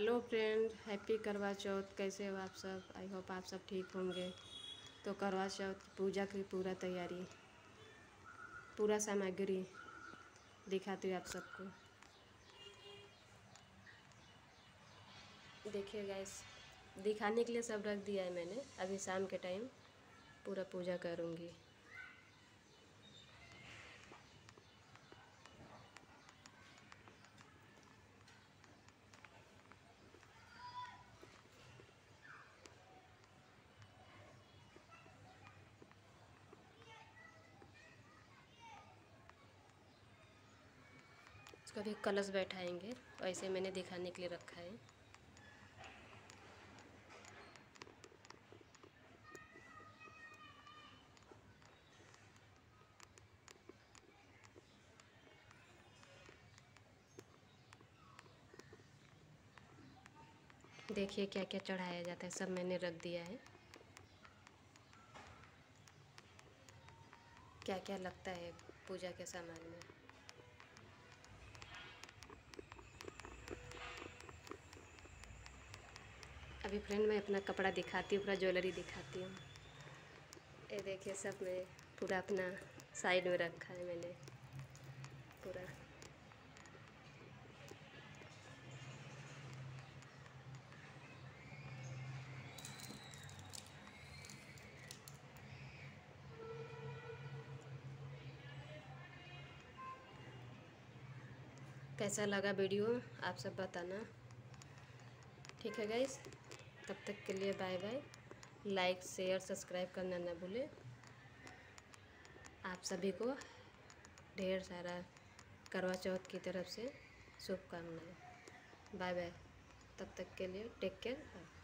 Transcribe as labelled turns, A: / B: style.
A: Hello friend, happy करवा चौथ। कैसे हो आप सब? आई होप आप सब ठीक होंगे। तो करवा चौथ पूजा की पूरा तैयारी, पूरा सामग्री दिखाती हूँ आप सबको। देखिए गाइस, दिखाने के लिए सब रख दिया है मैंने। अभी शाम के टाइम पूरा पूजा करूँगी। इसको भी कलश बैठाएंगे, वैसे मैंने दिखाने के लिए रखा है। देखिए क्या क्या चढ़ाया जाता है, सब मैंने रख दिया है। क्या क्या लगता है पूजा के सामान में। अभी फ्रेंड मैं अपना कपड़ा दिखाती हूँ, पूरा ज्वेलरी दिखाती हूँ। ये देखिए, सब मैं पूरा अपना साइड में रखा है मैंने पूरा। कैसा लगा वीडियो आप सब बताना। ठीक है गाइस, तब तक के लिए bye bye. Like share subscribe करना ना भूलें। आप सभी को ढेर सारा करवा चौथ की तरफ से शुभकामनाएं। बाय बाय, तब तक के लिए टेक केयर।